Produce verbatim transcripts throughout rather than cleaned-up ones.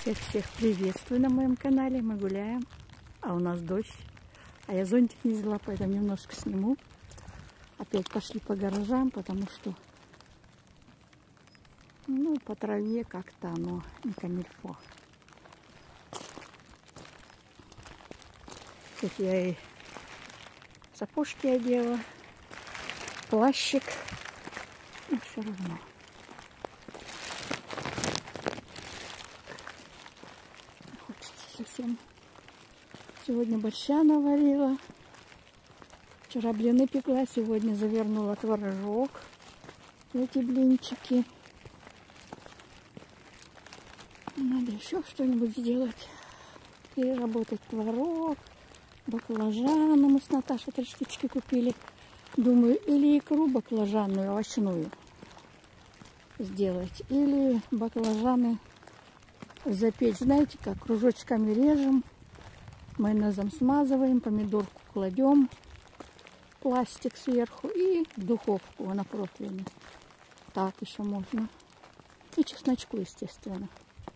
Всех-всех приветствую на моем канале. Мы гуляем, а у нас дождь. А я зонтик не взяла, поэтому немножко сниму. Опять пошли по гаражам, потому что ну, по траве как-то оно не камильфо. Тут я и сапожки одела, плащик, но все равно. Хочется совсем. Сегодня борща наварила, вчера блины пекла, сегодня завернула творожок, эти блинчики. Надо еще что-нибудь сделать, переработать творог, баклажаны. Мы с Наташей три штучки купили. Думаю, или икру баклажанную, овощную сделать, или баклажаны запечь. Знаете как, кружочками режем, майонезом смазываем, помидорку кладем, пластик сверху и в духовку на противне. Так еще можно. И чесночку, естественно.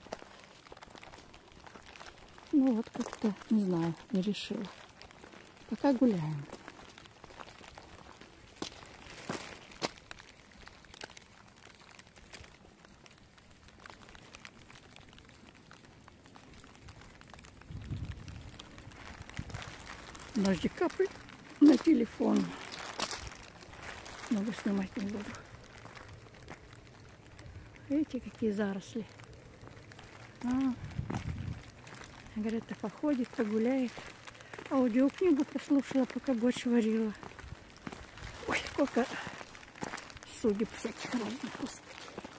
Ну вот как-то, не знаю, не решила. Пока гуляем. Дождик капает на телефон. Много снимать не буду. Видите, какие заросли. А, говорят, походит, погуляет. Аудиокнигу послушала, пока борщ варила. Ой, сколько судеб всяких разных, господи.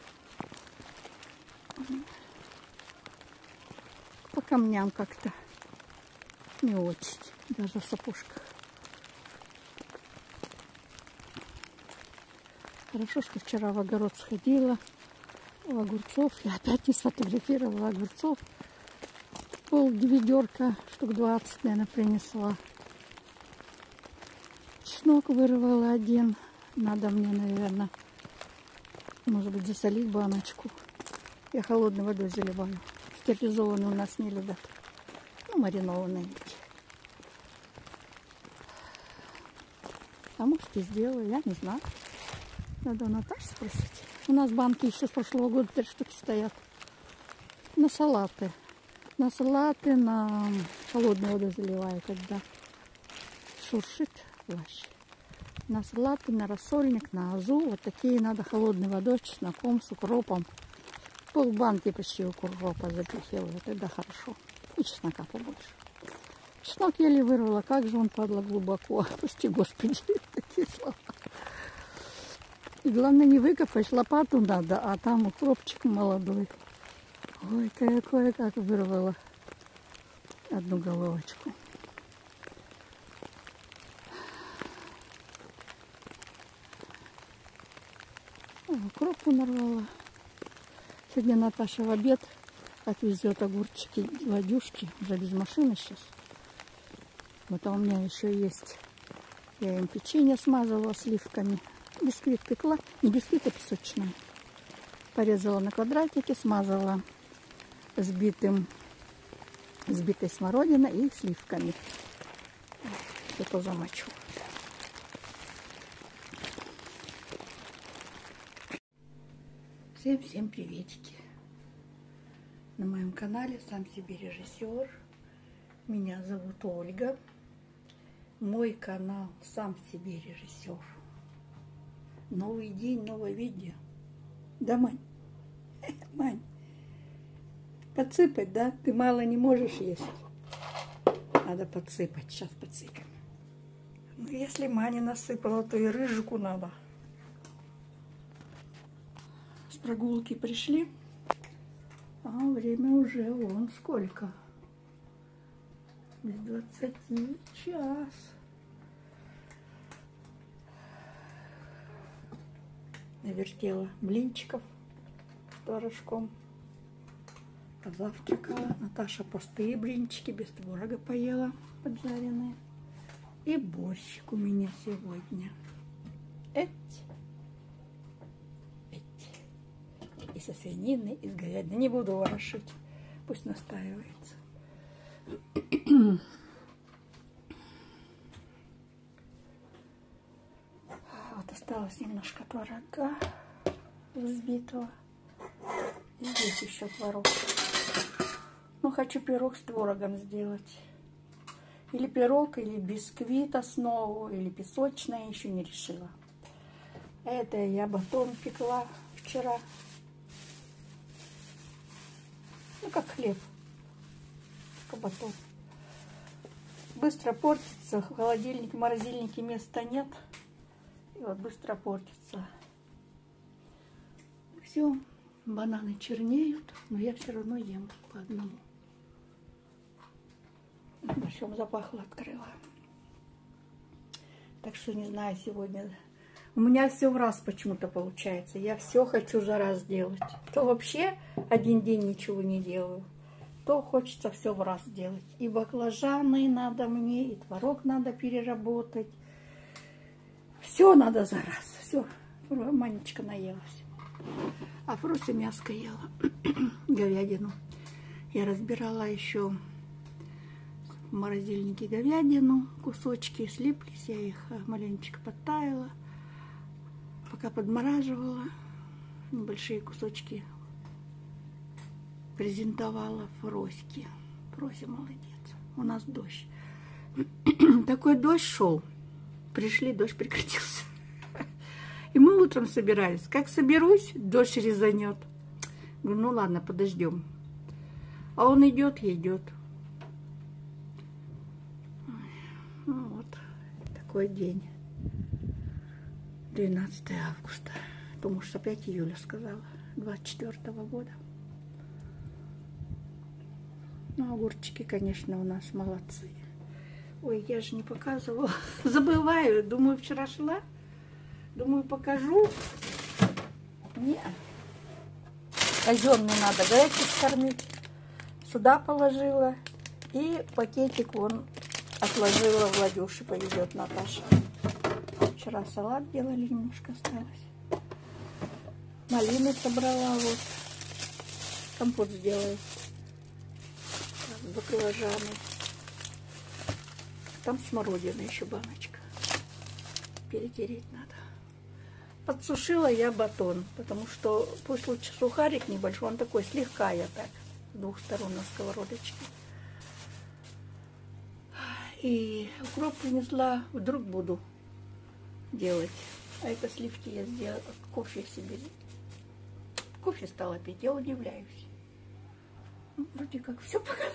По камням как-то не очень, даже в сапожках. Хорошо, что вчера в огород сходила, у огурцов. Я опять не сфотографировала огурцов. Пол ведерка, штук двадцать, наверное, принесла. Чеснок вырвала один. Надо мне, наверное, может быть, засолить баночку. Я холодной водой заливаю. Стерилизованные у нас не любят. Ну, маринованные эти. А может, и сделаю, я не знаю. Надо у Наташи спросить. У нас банки еще с прошлого года три штуки стоят. На салаты. На салаты, на холодную воду заливаю, когда шуршит плащ. На салаты, на рассольник, на азу. Вот такие надо холодной водой, чесноком, с укропом. Полбанки почти укропа запихиваю, тогда хорошо. И чеснока побольше. Чеснок еле вырвала, как же он, падла, глубоко. Прости, Господи, такие слова. И главное, не выкопать, лопату надо, а там укропчик молодой. Ой, кое-кое-как вырвала одну головочку. О, укропу нарвала. Сегодня Наташа в обед отвезет огурчики, ладюшки, уже без машины сейчас. Вот а у меня еще есть, я им печенье смазывала сливками. Бисквит пекла, не бисквит, а песочное. Порезала на квадратики, смазала сбитым, сбитой смородиной и сливками. Это замочу. Всем-всем приветики. На моем канале «Сам себе режиссер». Меня зовут Ольга. Мой канал «Сам себе режиссер». Новый день, новое видео. Да, Мань? Мань. Подсыпать, да? Ты мало не можешь есть. Надо подсыпать. Сейчас подсыпем. Ну, если Маня насыпала, то и рыжику надо. С прогулки пришли. А время уже вон сколько. Без двадцати час. Навертела блинчиков с творожком. Позавтракала. Наташа пустые блинчики без творога поела, поджаренные. И борщик у меня сегодня. Эть. Эть. И со свинины, и с говядины. Не буду ворошить. пусть настаивается. Вот осталось немножко творога взбитого. И здесь еще творог. Ну, хочу пирог с творогом сделать. Или пирог, или бисквит основу, или песочное, еще не решила. Это я батон пекла вчера. Ну, как хлеб. Как батон. Быстро портится. В холодильнике, в морозильнике места нет. И вот быстро портится. Все. Бананы чернеют, но я все равно ем по одному. Причем запахло, открыла. Так что не знаю сегодня. У меня все в раз почему-то получается. Я все хочу за раз делать. То вообще один день ничего не делаю, то хочется все в раз делать. И баклажаны надо мне, и творог надо переработать. Все надо за раз. Все. Манечка наелась. А Фруся мяско ела. Говядину. Я разбирала еще в морозильнике говядину. Кусочки слиплись. Я их маленечко подтаяла. Пока подмораживала. Небольшие кусочки презентовала Фроське. Фрося молодец. У нас дождь. Такой дождь шел. Пришли, дождь прекратился. И мы утром собирались. Как соберусь, дождь резанет. Говорю, ну ладно, подождем. А он идет и идет. Ну вот, такой день. двенадцатое августа. Думаю, что опять июля сказала. двадцать четвёртого года. Ну, огурчики, конечно, у нас молодцы. Ой, я же не показывала. Забываю. Думаю, вчера шла. Думаю, покажу. Нет. Казенный надо горячий скормить. Сюда положила. И пакетик вон отложила. Владюше повезет Наташа. Вчера салат делали, немножко осталось. Малины собрала. Вот. Компот сделаю. С баклажаной. Там смородина еще баночка. Перетереть надо. Подсушила я батон, потому что пусть лучше сухарик небольшой, он такой слегка я так, с двух сторон на сковородочке. И укроп принесла, вдруг буду делать. А это сливки я сделала, кофе себе. Кофе стала пить, я удивляюсь. Ну, вроде как все показала.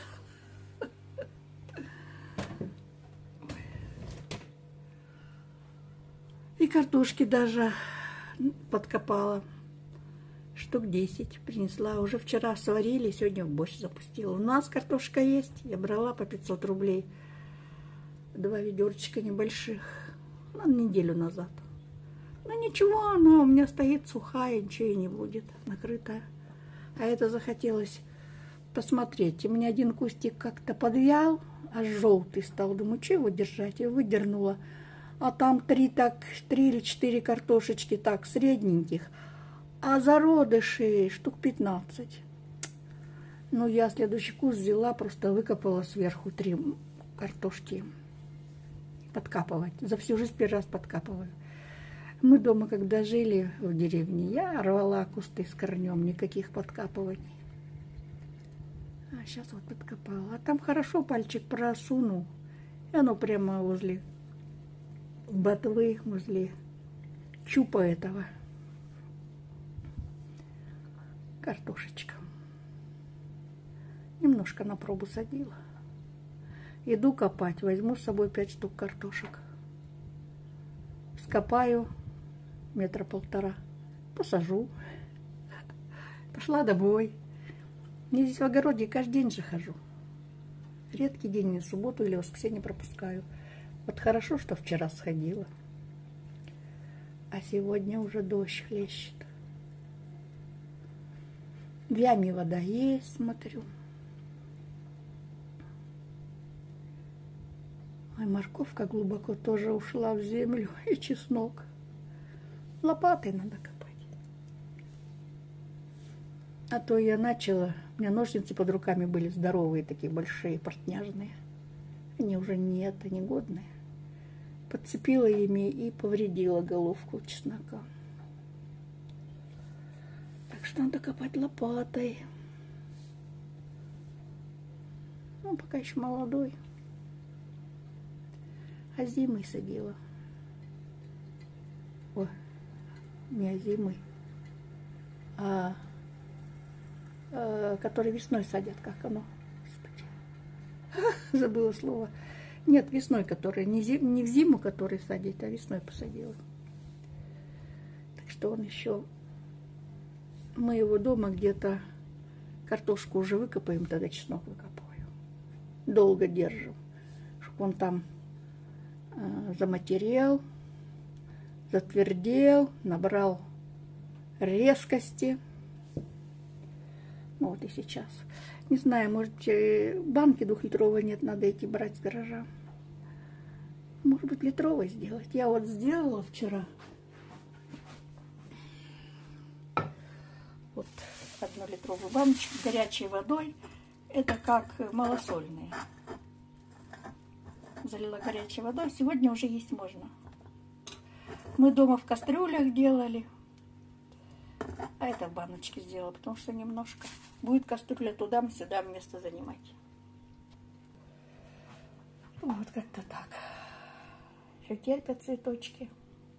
И картошки даже подкопала. Штук десять принесла. Уже вчера сварили, сегодня в борщ запустила. У нас картошка есть. Я брала по пятьсот рублей. Два ведерчика небольших. На неделю назад. Ну ничего, она у меня стоит сухая, ничего и не будет. Накрытая. А это захотелось посмотреть. У меня один кустик как-то подвял, аж желтый стал. Думаю, что его держать? Я выдернула. А там три, так, три или четыре картошечки так средненьких, а зародышей штук пятнадцать. Ну, я следующий куст взяла, просто выкопала сверху три картошки. Подкапывать. За всю жизнь первый раз подкапываю. Мы дома, когда жили в деревне, я рвала кусты с корнем, никаких подкапываний. А сейчас вот подкопала. А там хорошо пальчик просунул, и оно прямо возле ботвы, возле чупа этого. Картошечка. Немножко на пробу садила. Иду копать. Возьму с собой пять штук картошек. Скопаю метра полтора. Посажу. Пошла домой. Я здесь в огороде каждый день же хожу. Редкий день, субботу или воскресенье пропускаю. Вот хорошо, что вчера сходила. А сегодня уже дождь хлещет. В яме вода есть, смотрю. Ой, морковка глубоко тоже ушла в землю. И чеснок. Лопатой надо копать. А то я начала У меня ножницы под руками были здоровые, такие большие, портняжные. Они уже нет, они годные. Подцепила ими и повредила головку чеснока. Так что надо копать лопатой. Ну, пока еще молодой. А зимой садила. Ой, не зимой. А, а который весной садят, как оно? Господи. Забыла слово. Нет, весной, который не, зим, не в зиму, который садить, а весной посадила. Так что он еще... Мы его дома где-то картошку уже выкопаем, тогда чеснок выкопаю. Долго держим, чтобы он там э, заматерел, затвердел, набрал резкости. Ну вот и сейчас. Не знаю, может, банки двухлитровой нет, надо идти брать с гаража. Может быть, литровой сделать. Я вот сделала вчера. Вот одну литровую баночку с горячей водой. Это как малосольные. Залила горячей водой. Сегодня уже есть можно. Мы дома в кастрюлях делали. А это в баночке сделала, потому что немножко. Будет кастрюля туда-сюда место занимать. Вот как-то так. Еще терпят цветочки.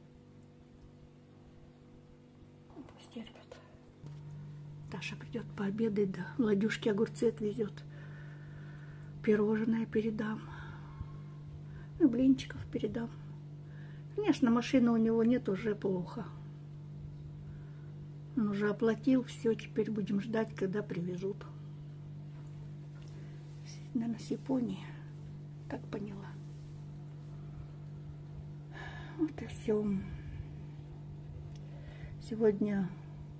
Пусть терпят. Таша придет пообедать, да. Владюшке огурцы отвезет. Пирожное передам. И блинчиков передам. Конечно, машины у него нет, уже плохо. Он уже оплатил, все, теперь будем ждать, когда привезут. Наверное, с Японии. Так поняла. Вот и все. Сегодня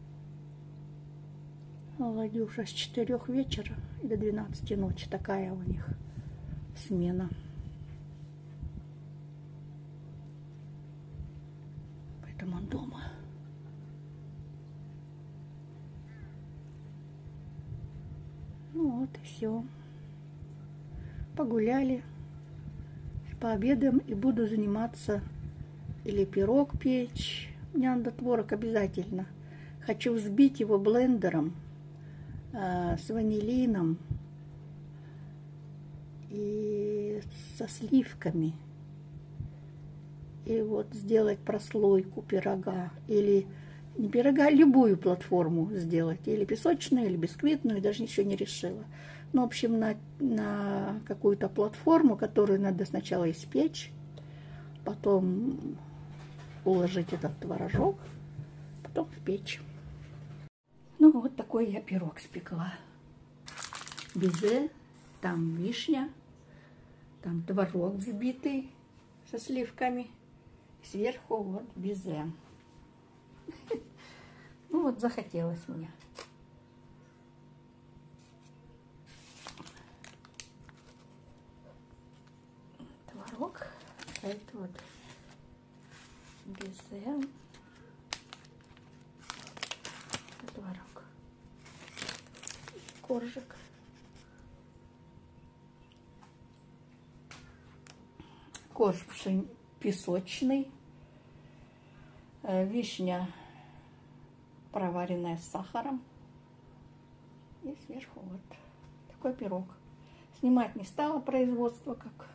Владюша с четырёх вечера и до двенадцати ночи. Такая у них смена. Поэтому он дома. Ну вот и все. Погуляли, пообедаем и буду заниматься или пирог печь. Мне надо творог обязательно. Хочу взбить его блендером э, с ванилином и со сливками. И вот сделать прослойку пирога или не пирога, а любую платформу сделать. Или песочную, или бисквитную, даже еще не решила. Ну, в общем, на, на какую-то платформу, которую надо сначала испечь, потом уложить этот творожок, потом в печь. Ну, вот такой я пирог спекла. Безе, там вишня, там творог взбитый со сливками. Сверху вот безе. Ну вот захотелось мне. Творог. А это вот безе. Творог. Коржик. Корж песочный. Вишня проваренная с сахаром. И сверху вот такой пирог. Снимать не стала производство, как...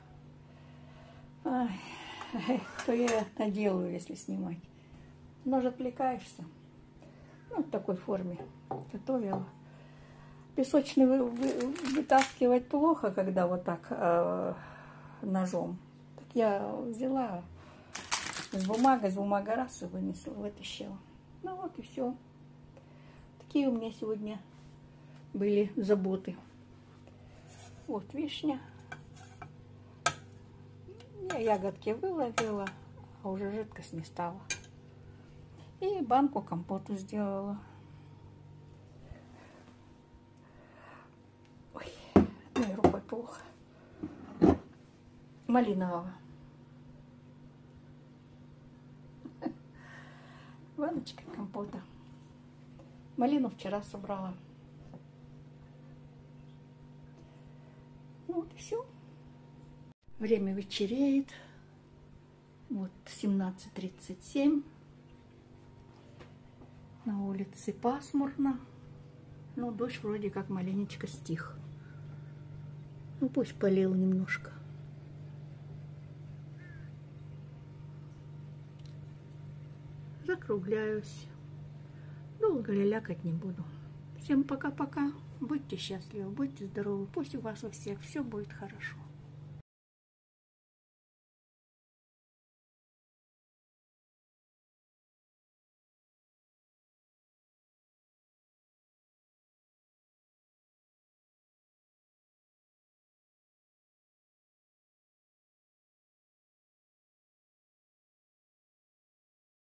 Ай, то я наделаю, если снимать. Но же отвлекаешься. Ну, в такой форме готовила. Песочный вы, вы, вытаскивать плохо, когда вот так э, ножом. Так я взяла с бумагой, с бумагой раз и вынесла, вытащила. Ну вот и все. Такие у меня сегодня были заботы. Вот вишня. Я ягодки выловила, а уже жидкость не стала. И банку компоту сделала. Ой, одной рукой плохо. Малинового. Баночка компота. Малину вчера собрала. Ну вот и все. Время вечереет. Вот семнадцать тридцать семь. На улице пасмурно. Но дождь вроде как маленечко стих. Ну пусть полил немножко. Закругляюсь. Долго лялякать не буду. Всем пока-пока. Будьте счастливы, будьте здоровы. Пусть у вас у всех все будет хорошо.